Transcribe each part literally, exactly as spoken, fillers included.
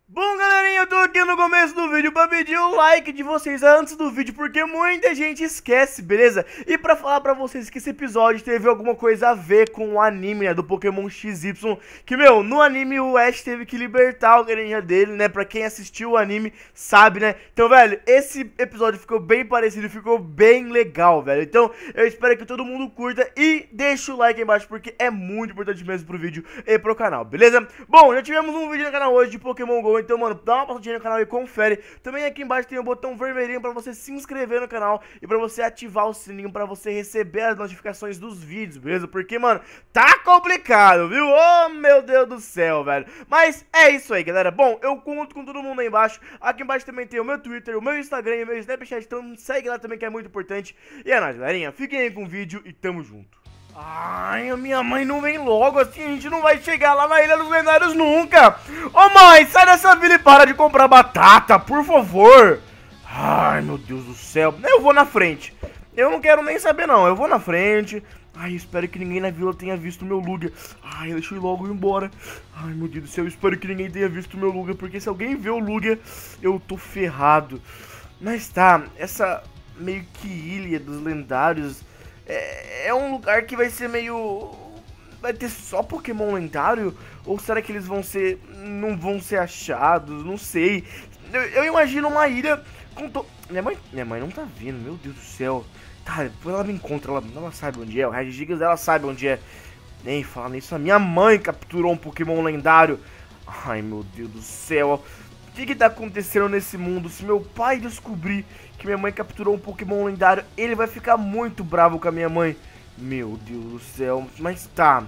Bom, galerinha, eu tô aqui no começo do vídeo pra pedir o like de vocês antes do vídeo, porque muita gente esquece, beleza? E pra falar pra vocês que esse episódio teve alguma coisa a ver com o anime, né, do Pokémon X Y, que, meu, no anime o Ash teve que libertar o Greninja dele, né, pra quem assistiu o anime sabe, né? Então, velho, esse episódio ficou bem parecido, ficou bem legal, velho. Então, eu espero que todo mundo curta e deixe o like aí embaixo, porque é muito importante mesmo pro vídeo e pro canal, beleza? Bom, já tivemos um vídeo no canal hoje de Pokémon GO, então, mano, dá uma passadinha no canal e confere. Também aqui embaixo tem o botão vermelhinho pra você se inscrever no canal e pra você ativar o sininho pra você receber as notificações dos vídeos, beleza? Porque, mano, tá complicado, viu? Oh, meu Deus do céu, velho. Mas é isso aí, galera. Bom, eu conto com todo mundo aí embaixo. Aqui embaixo também tem o meu Twitter, o meu Instagram e o meu Snapchat, então segue lá também que é muito importante. E é nóis, galerinha. Fiquem aí com o vídeo e tamo junto. Ai, a minha mãe não vem logo, assim a gente não vai chegar lá na Ilha dos Lendários nunca. Ô mãe, sai dessa vila e para de comprar batata, por favor. Ai, meu Deus do céu. Eu vou na frente. Eu não quero nem saber não, eu vou na frente. Ai, espero que ninguém na vila tenha visto meu Lugia. Ai, deixa eu ir logo embora. Ai, meu Deus do céu, eu espero que ninguém tenha visto meu Lugia, porque se alguém vê o Lugia, eu tô ferrado. Mas tá, essa meio que Ilha dos Lendários... É, é um lugar que vai ser meio... Vai ter só Pokémon lendário? Ou será que eles vão ser... Não vão ser achados? Não sei. Eu, eu imagino uma ilha com... To... Minha mãe... Minha mãe não tá vindo, meu Deus do céu. Tá, depois ela me encontra, ela, ela sabe onde é. O Regigigas, ela sabe onde é. Nem fala nisso, a minha mãe capturou um Pokémon lendário. Ai, meu Deus do céu. O que que tá acontecendo nesse mundo? Se meu pai descobrir que minha mãe capturou um Pokémon lendário, ele vai ficar muito bravo com a minha mãe. Meu Deus do céu. Mas tá.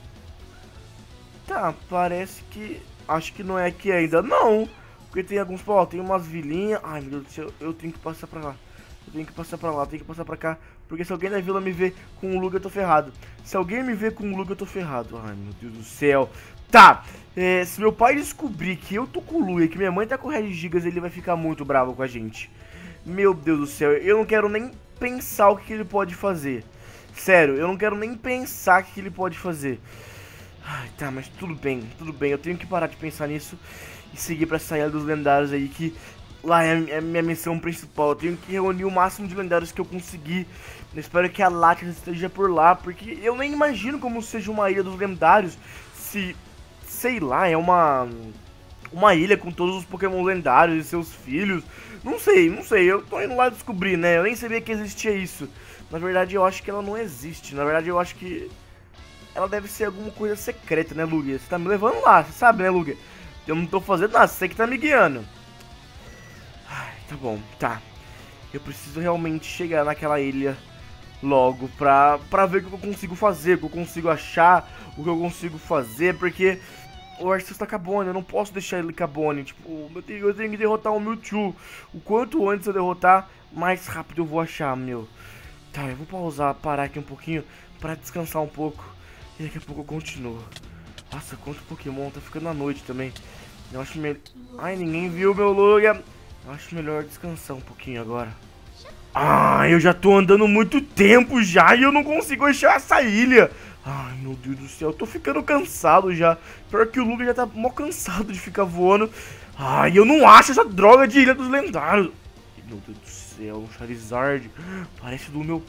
Tá, parece que... Acho que não é aqui ainda. Não. Porque tem alguns... Ó, tem umas vilinhas. Ai, meu Deus do céu. Eu tenho que passar pra lá. Eu tenho que passar pra lá. Eu tenho que passar pra cá. Porque se alguém da vila me ver com o Lugia, eu tô ferrado. Se alguém me ver com o Lugia, eu tô ferrado. Ai, meu Deus do céu. Tá, é, se meu pai descobrir que eu tô com o Lugia e que minha mãe tá com o Regigigas, ele vai ficar muito bravo com a gente. Meu Deus do céu, eu não quero nem pensar o que, que ele pode fazer. Sério, eu não quero nem pensar o que, que ele pode fazer. Ai, tá, mas tudo bem, tudo bem. Eu tenho que parar de pensar nisso e seguir pra essa Ilha dos Lendários aí, que lá é a minha missão principal. Eu tenho que reunir o máximo de lendários que eu conseguir. Eu espero que a Latias esteja por lá, porque eu nem imagino como seja uma Ilha dos Lendários se... Sei lá, é uma uma ilha com todos os Pokémon lendários e seus filhos. Não sei, não sei, eu tô indo lá descobrir, né? Eu nem sabia que existia isso. Na verdade, eu acho que ela não existe. Na verdade, eu acho que ela deve ser alguma coisa secreta, né, Lugia? Você tá me levando lá, você sabe, né, Lugia? Eu não tô fazendo nada, você que tá me guiando. Ai, tá bom, tá. Eu preciso realmente chegar naquela ilha logo pra, pra ver o que eu consigo fazer, o que eu consigo achar, o que eu consigo fazer, porque... O Arceus tá Carbone, eu não posso deixar ele Carbone. Tipo, eu tenho, eu tenho que derrotar o Mewtwo. O quanto antes eu derrotar, mais rápido eu vou achar, meu. Tá, eu vou pausar, parar aqui um pouquinho pra descansar um pouco. E daqui a pouco eu continuo. Nossa, quanto Pokémon, tá ficando à noite também. Eu acho melhor... Ai, ninguém viu meu Lugia. Eu acho melhor descansar um pouquinho agora. Ah, eu já tô andando muito tempo já e eu não consigo achar essa ilha. Ai, meu Deus do céu, eu tô ficando cansado já. Pior que o Lugia já tá mó cansado de ficar voando. Ai, eu não acho essa droga de Ilha dos Lendários. Meu Deus do céu, um Charizard. Parece do meu...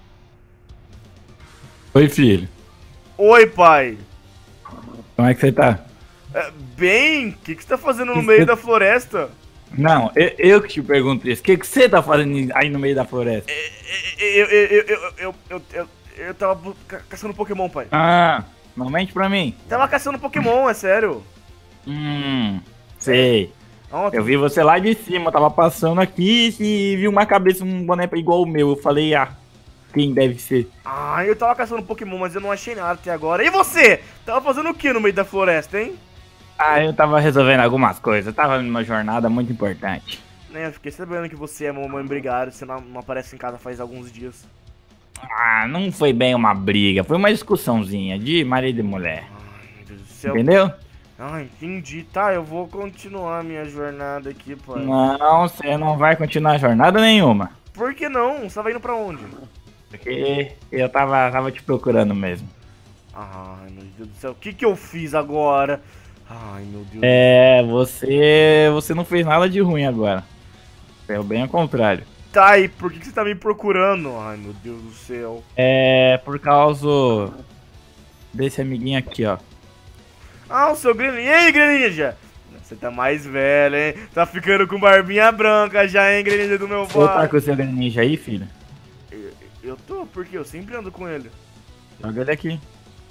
Oi, filho. Oi, pai. Como é que você tá? É, bem, o que, que você tá fazendo no Que meio que- da floresta? Não, eu, eu que te pergunto isso. O que, que você tá fazendo aí no meio da floresta? Eu, eu, eu, eu, eu, eu, eu, eu, eu tava bu- ca- caçando Pokémon, pai. Ah, não mente pra mim. Tava caçando Pokémon, é sério. Hum, sei. Ontem. Eu vi você lá de cima, eu tava passando aqui e vi uma cabeça, um boneco igual o meu. Eu falei, ah, quem deve ser? Ah, eu tava caçando Pokémon, mas eu não achei nada até agora. E você? Tava fazendo o que no meio da floresta, hein? Ah, eu tava resolvendo algumas coisas. Eu tava numa jornada muito importante. Né, eu fiquei sabendo que você é mamãe brigário, você não, não aparece em casa faz alguns dias. Ah, não foi bem uma briga, foi uma discussãozinha de marido e mulher. Ai, meu Deus do céu. Entendeu? Ah, entendi. Tá, eu vou continuar minha jornada aqui, pai. Não, você não vai continuar jornada nenhuma. Por que não? Você tava indo pra onde? Porque eu tava, tava te procurando mesmo. Ai, meu Deus do céu. O que que eu fiz agora? Ai, meu Deus. É, você. Você não fez nada de ruim agora. É bem ao contrário. Tá, e por que que você tá me procurando? Ai, meu Deus do céu. É por causa desse amiguinho aqui, ó. Ah, o seu Greninja. E aí, Greninja? Você tá mais velho, hein? Tá ficando com barbinha branca já, hein, Greninja do meu Você tá pai. com o seu Greninja aí, filho? Eu, eu tô, porque eu sempre ando com ele. Joga ele aqui.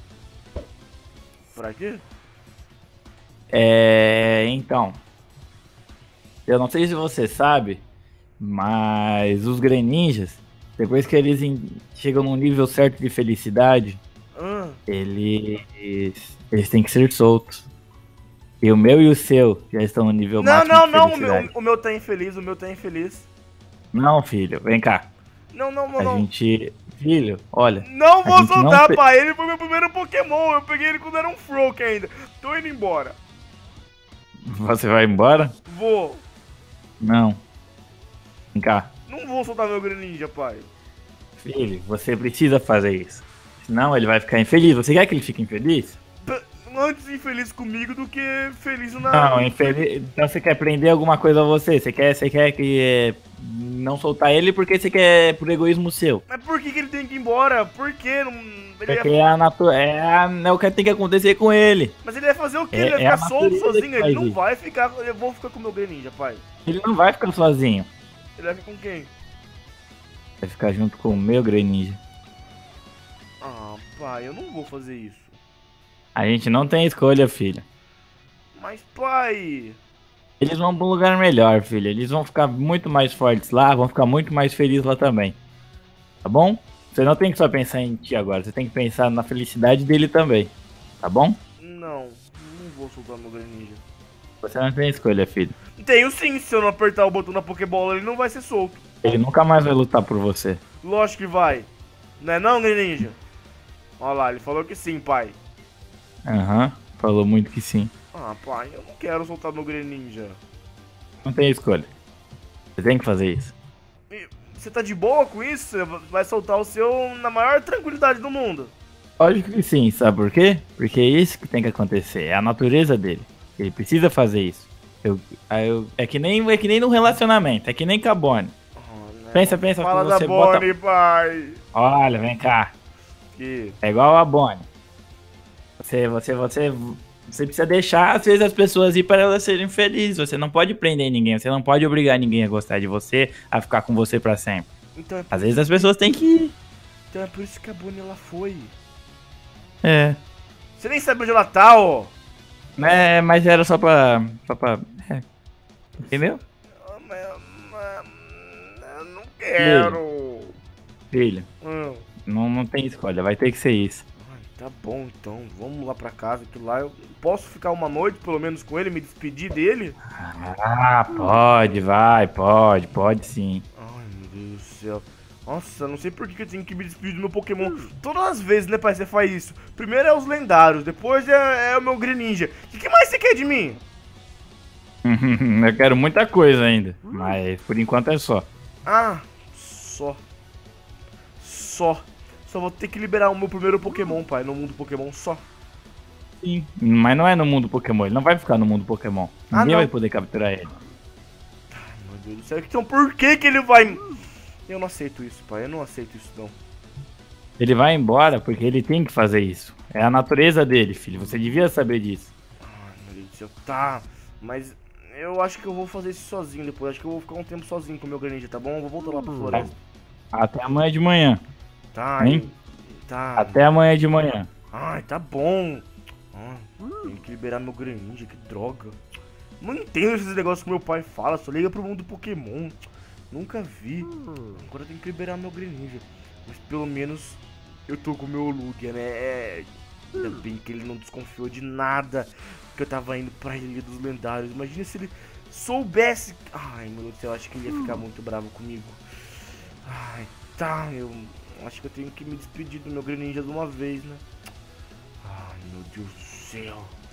Pra quê? É. Então. Eu não sei se você sabe, mas os Greninjas, depois que eles em- chegam num nível certo de felicidade, Ah, eles. Eles têm que ser soltos. E o meu e o seu já estão no nível não, máximo não, de não, o meu, felicidade. o meu tá infeliz, o meu tá infeliz. Não, filho, vem cá. Não, não, não, A não. gente. Filho, olha. Não a vou gente não soltar, pe- pai. Ele foi meu primeiro Pokémon. Eu peguei ele quando era um Froak ainda. Tô indo embora. Você vai embora? Vou. Não. Vem cá. Não vou soltar meu Greninja, pai. Filho, você precisa fazer isso. Senão ele vai ficar infeliz. Você quer que ele fique infeliz? P- Antes infeliz comigo do que feliz na... Não, infeliz. Então você quer prender alguma coisa a você. Você quer, você quer que é, não soltar ele porque você quer por egoísmo seu. Mas por que, que ele tem que ir embora? Por quê? Não... Ele Porque ia... é, a natu... é, a... é o que tem que acontecer com ele. Mas ele vai fazer o quê? É- Ele vai é a ficar solto natureza sozinho? que Ele faz não isso. vai ficar... Eu vou ficar com o meu Greninja, pai. Ele não vai ficar sozinho. Ele vai ficar com quem? Vai ficar junto com o meu Greninja. Ah, pai, eu não vou fazer isso. A gente não tem escolha, filho. Mas, pai... Eles vão pra um lugar melhor, filho. Eles vão ficar muito mais fortes lá, vão ficar muito mais felizes lá também. Tá bom? Você não tem que só pensar em ti agora, você tem que pensar na felicidade dele também. Tá bom? Não, não vou soltar meu Greninja. Você não tem escolha, filho. Tenho sim, se eu não apertar o botão da Pokébola, ele não vai ser solto. Ele nunca mais vai lutar por você. Lógico que vai. Não é não, Greninja? Olha lá, ele falou que sim, pai. Aham, falou muito que sim. Ah, pai, eu não quero soltar meu Greninja. Não tem escolha. Você tem que fazer isso. E você tá de boa com isso? Você vai soltar o seu na maior tranquilidade do mundo. Lógico que sim, sabe por quê? Porque é isso que tem que acontecer, é a natureza dele. Ele precisa fazer isso. Eu, aí eu- é, que nem, é que nem no relacionamento, é que nem com a Bonnie. Oh, né? Pensa, pensa, Fala que da você bota... Bonnie, pai. Olha, vem cá. Que... É igual a Bonnie. Você, você, você, você precisa deixar, às vezes, as pessoas ir para elas serem felizes. Você não pode prender ninguém, você não pode obrigar ninguém a gostar de você, a ficar com você pra sempre. Então, é por... Às vezes as pessoas têm que ir. então é por isso que a Bonnie ela foi. É. Você nem sabe onde ela tá, ó. É, mas era só pra. Só pra. É. Entendeu? Ah, mas- mas- Eu não quero. Filho, Hum. não, não tem escolha, vai ter que ser isso. Ai, tá bom então, vamos lá pra casa, que lá eu posso ficar uma noite pelo menos com ele, me despedir dele? Ah, pode, vai, pode, pode sim. Ai, meu Deus do céu. Nossa, não sei por que que eu tenho que me despedir do meu Pokémon. Todas as vezes, né, pai, você faz isso. Primeiro é os lendários, depois é, é o meu Greninja. O que, que mais você quer de mim? Eu quero muita coisa ainda, mas por enquanto é só. Ah, só. Só. Só vou ter que liberar o meu primeiro Pokémon, pai, no mundo Pokémon só. Sim. Mas não é no mundo Pokémon, ele não vai ficar no mundo Pokémon. Ah, Ninguém não. vai poder capturar ele. Ai, meu Deus do céu. Então por que que ele vai... Eu não aceito isso, pai, eu não aceito isso não. Ele vai embora porque ele tem que fazer isso. É a natureza dele, filho. Você devia saber disso. Ai, meu Deus do céu. Tá, mas eu acho que eu vou fazer isso sozinho depois. Acho que eu vou ficar um tempo sozinho com o meu Greninja, tá bom? Eu vou voltar lá pra floresta. Até amanhã de manhã. Tá, Hein? tá. Até amanhã de manhã. Ai, tá bom. Ai, tenho que liberar meu Greninja, que droga. Não entendo esses negócios que meu pai fala, só liga pro mundo Pokémon. Nunca vi. Agora eu tenho que liberar meu Greninja. Mas pelo menos eu tô com o meu Lugia, né? É, ainda bem que ele não desconfiou de nada. Que eu tava indo pra Ilha dos Lendários. Imagina se ele soubesse. Ai, meu Deus do céu, eu acho que ele ia ficar muito bravo comigo. Ai, tá, eu acho que eu tenho que me despedir do meu Greninja de uma vez, né? Ai, meu Deus do céu.